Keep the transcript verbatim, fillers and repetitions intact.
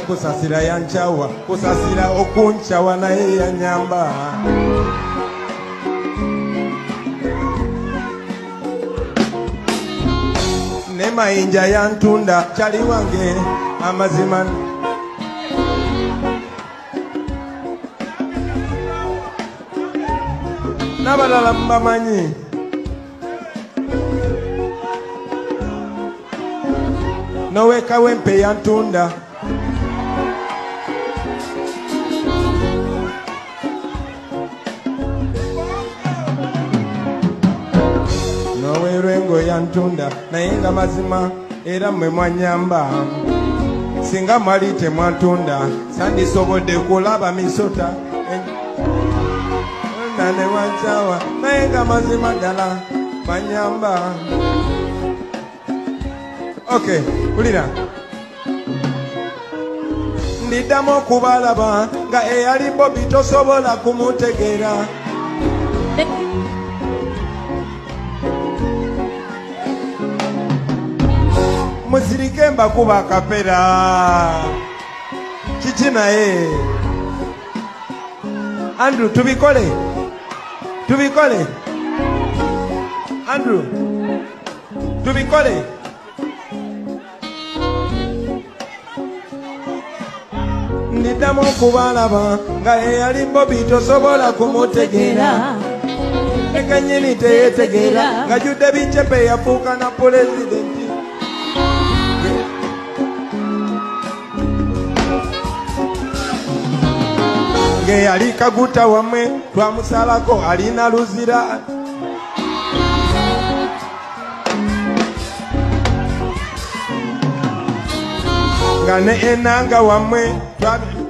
kusasira yanchawa kusasira okunchawa naye yanyamba ne mayinja yantunda chali wange amazima nabalala mbamanyi noweka wempe yantunda nowerwengo yantunda naye nga mazima era mmwe mwanyamba singa mwali temwantunda sandisobodde kulaba misota nane wanchawa naye nga mazima ddala mwanyamba. Okay, ulira ndiddamu okubalaba nga eyali Bobi tosobola kumutegeera muzirike mbakuba akapera kiki naye Andrew tubikole tubikole Andrew tubikole ndiddamu okubalaba nga eyali Bobi tosobola kumutegeera eka nnyini teyetegeera nga judde bicepe yafuuka na pulezidenti ng'eyali Kaguta wammwe twamusalako alina luzira nga ne enanga wammwe twabi